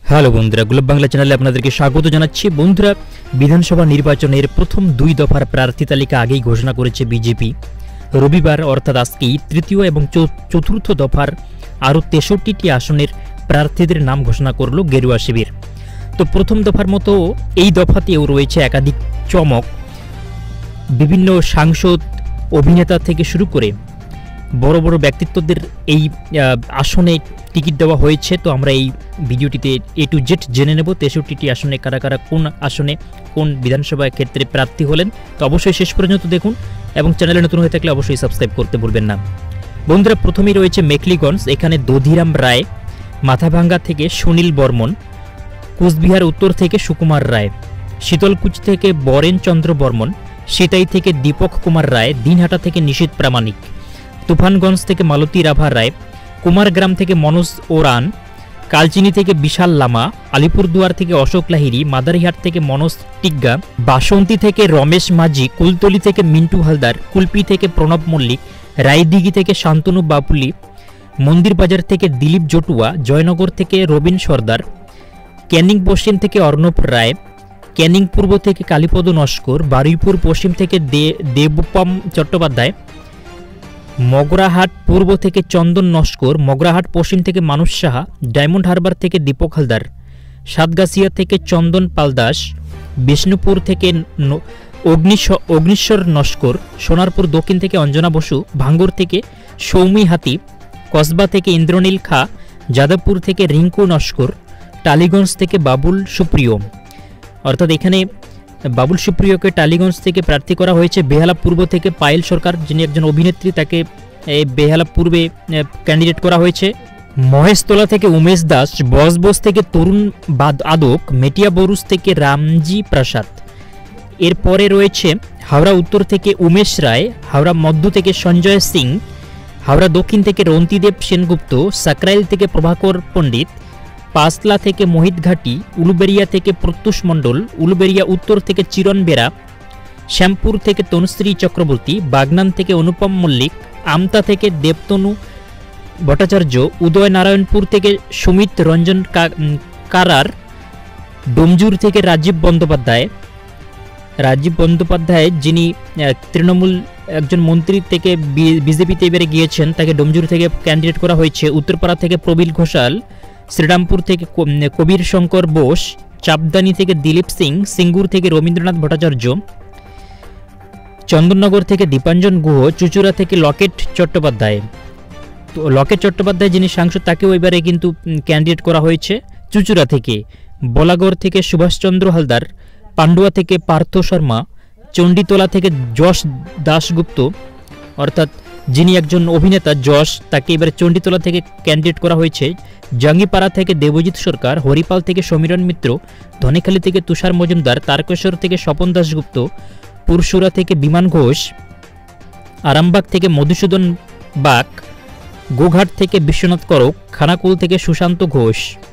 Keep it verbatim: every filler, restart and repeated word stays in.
Hello বন্ধুরা, globe Bangla চ্যানেলে আপনাদেরকে স্বাগত জানাচ্ছি। বন্ধুরা, বিধানসভা নির্বাচনের প্রথম দুই দফার প্রার্থী তালিকা আগেই ঘোষণা করেছে বিজেপি। রবিবার অর্থাৎ আজকেই তৃতীয় এবং চতুর্থ দফার আরও তেষট্টিটি আসনের প্রার্থীদের নাম ঘোষণা করল গেরুয়া শিবির। তো প্রথম দফার মতো এই দফাতেও রয়েছে একাধিক চমক। বিভিন্ন সাংসদ, অভিনেতা থেকে শুরু করে বড় বড় ব্যক্তিত্বদের এই আসনে টিকিট দেওয়া হয়েছে। তো আমরা এই ভিডিওটিতে এ টু জেড জেনে নেব তেষট্টিটি আসনে কারা কারা কোন আসনে কোন বিধানসভা ক্ষেত্রে প্রার্থী হলেন। তো অবশ্যই শেষ পর্যন্ত দেখুন এবং চ্যানেলে নতুন হয়ে থাকলে অবশ্যই সাবস্ক্রাইব করতে ভুলবেন না। বন্ধুরা, প্রথমেই রয়েছে মেখলিগঞ্জ। এখানে দধিরাম রায়, মাথাভাঙ্গা থেকে সুনীল বর্মন, কোচবিহার উত্তর থেকে সুকুমার রায়, শীতলকুচি থেকে বরেন চন্দ্র বর্মন, সিতাই থেকে দীপক কুমার রায়, দিনহাটা থেকে নিশীথ প্রামাণিক, তুফানগঞ্জ থেকে মালতী রাভা রায়, কুমারগ্রাম থেকে মনোজ ওরান, কালচিনি থেকে বিশাল লামা, আলিপুরদুয়ার থেকে অশোক লাহিড়ী, মাদারিহাট থেকে মনোজ টিগ্গা, বাসন্তী থেকে রমেশ মাঝি, কুলতলি থেকে মিন্টু হালদার, কুলপি থেকে প্রণব মল্লিক, রায়দিঘি থেকে শান্তনু বাপুলি, মন্দিরবাজার থেকে দিলীপ জটুয়া, জয়নগর থেকে রবিন সর্দার, ক্যানিং পশ্চিম থেকে অর্ণব রায়, ক্যানিং পূর্ব থেকে কালীপদ নস্কর, বারুইপুর পশ্চিম থেকে দে দেবপম চট্টোপাধ্যায়, মগরাহাট পূর্ব থেকে চন্দন নস্কর, মগরাহাট পশ্চিম থেকে মানুষ সাহা, ডায়মন্ড হারবার থেকে দীপক হালদার, সাতগাছিয়া থেকে চন্দন পালদাস, বিষ্ণুপুর থেকে অগ্নিশ্বর নস্কর, সোনারপুর দক্ষিণ থেকে অঞ্জনা বসু, ভাঙ্গুর থেকে সৌমি হাতি, কসবা থেকে ইন্দ্রনীল খা, যাদবপুর থেকে রিঙ্কু নস্কর, টালিগঞ্জ থেকে বাবুল সুপ্রিয়। অর্থাৎ এখানে বাবুল সুপ্রিয়কে টালিগঞ্জ থেকে প্রার্থী করা হয়েছে। বেহালা পূর্ব থেকে পায়েল সরকার, যিনি একজন অভিনেত্রী, তাকে বেহালা পূর্বে ক্যান্ডিডেট করা হয়েছে। মহেশতলা থেকে উমেশ দাস, বসবস থেকে তরুণ আদক, মেটিয়া বরুজ থেকে রামজি প্রসাদ। এরপরে রয়েছে হাওড়া উত্তর থেকে উমেশ রায়, হাওড়া মধ্য থেকে সঞ্জয় সিং, হাওড়া দক্ষিণ থেকে রন্তিদেব সেনগুপ্ত, সাকরাইল থেকে প্রভাকর পণ্ডিত, পাঁচলা থেকে মোহিত ঘাটি, উলুবেরিয়া থেকে প্রত্যুষ মণ্ডল, উলুবেরিয়া উত্তর থেকে চিরণ বেরা, শ্যামপুর থেকে তনুশ্রী চক্রবর্তী, বাগনান থেকে অনুপম মল্লিক, আমতা থেকে দেবতনু ভট্টাচার্য, উদয় নারায়ণপুর থেকে সুমিত রঞ্জন কারার, ডোমজুর থেকে রাজীব বন্দ্যোপাধ্যায়, রাজীব বন্দ্যোপাধ্যায় যিনি তৃণমূল একজন মন্ত্রী থেকে বিজেপিতে এবারে গিয়েছেন, তাকে ডোমজুর থেকে ক্যান্ডিডেট করা হয়েছে। উত্তরপাড়া থেকে প্রবীর ঘোষাল, শ্রীরামপুর থেকে কবির শঙ্কর বোস, চাপদানি থেকে দিলীপ সিং, সিঙ্গুর থেকে রবীন্দ্রনাথ ভট্টাচার্য, চন্দননগর থেকে দীপাঞ্জন গুহ, চুচুড়া থেকে লকেট চট্টোপাধ্যায়। তো লকেট চট্টোপাধ্যায় যিনি সাংসদ, তাকেও এবারে কিন্তু ক্যান্ডিডেট করা হয়েছে চুচুড়া থেকে। বলাগড় থেকে সুভাষচন্দ্র হালদার, পান্ডুয়া থেকে পার্থ শর্মা, চণ্ডীতলা থেকে যশ দাশগুপ্ত, অর্থাৎ যিনি একজন অভিনেতা যশ, তাকে এবারে চণ্ডীতলা থেকে ক্যান্ডিডেট করা হয়েছে। জাঙ্গিপাড়া থেকে দেবজিৎ সরকার, হরিপাল থেকে সমীরণ মিত্র, ধনেখালী থেকে তুষার মজুমদার, তারকেশ্বর থেকে স্বপন দাশগুপ্ত, পুরসুরা থেকে বিমান ঘোষ, আরামবাগ থেকে মধুসূদন বাগ, গোঘাট থেকে বিশ্বনাথ করক, খানাকুল থেকে সুশান্ত ঘোষ।